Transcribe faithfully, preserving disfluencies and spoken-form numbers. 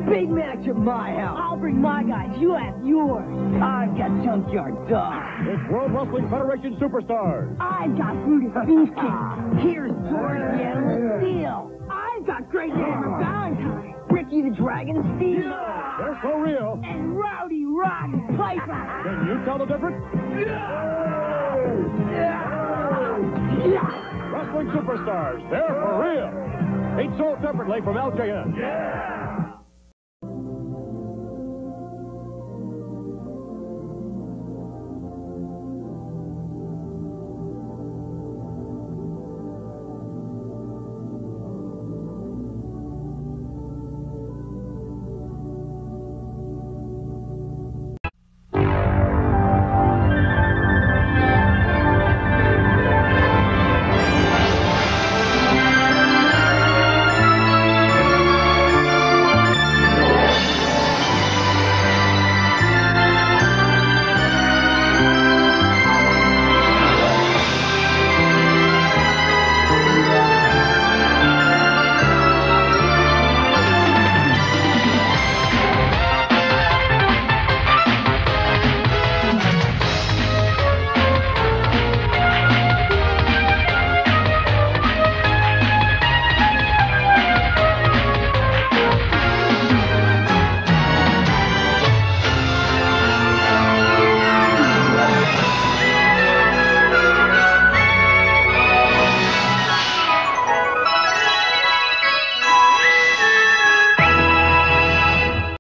Big match at my house. I'll bring my guys. You have yours. I've got Junkyard Dog. It's World Wrestling Federation Superstars. I've got Brutus Beefcake. Here's George the Animal Steel. I've got Great Hammer Valentine. Ricky the Dragon Steel. They're so real. And Rowdy Roddy Piper. Can you tell the difference? Wrestling Superstars. They're for real. Each sold separately from L J N. Yeah!